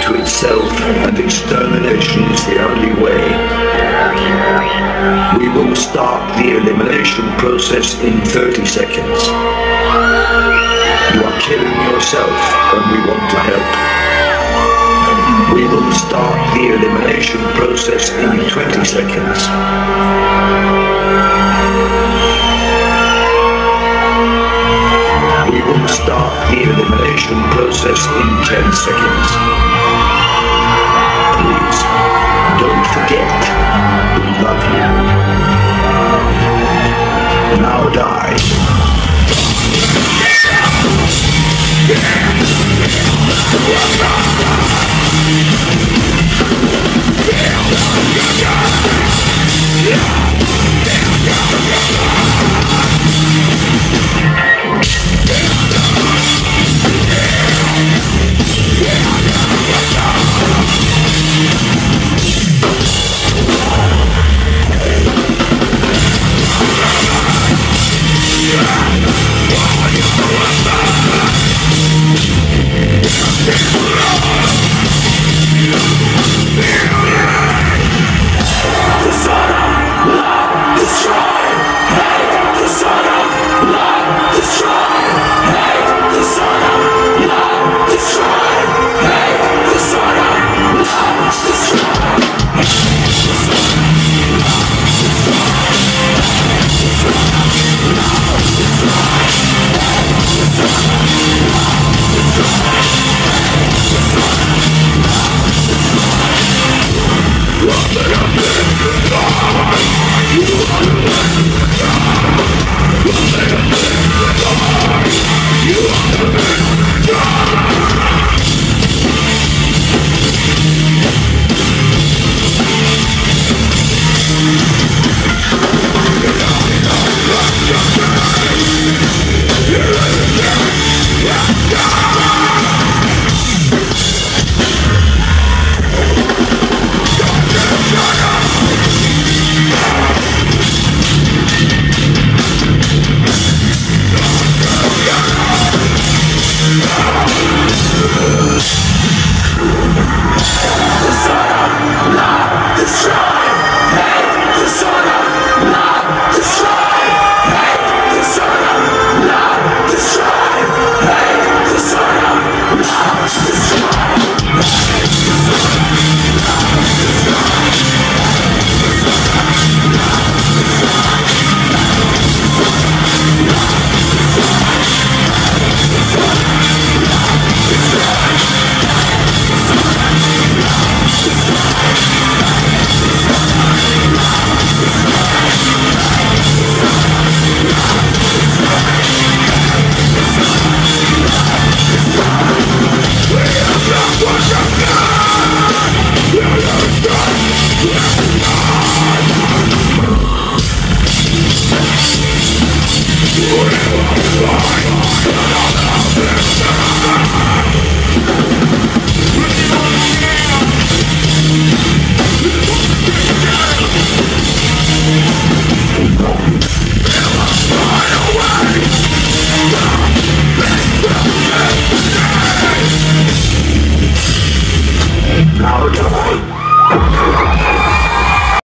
to itself, and extermination is the only way. We will start the elimination process in 30 seconds. You are killing yourself, and we want to help. We will start the elimination process in 20 seconds. We will start the elimination process in 10 seconds. Please, don't forget, we love you. Now die. Now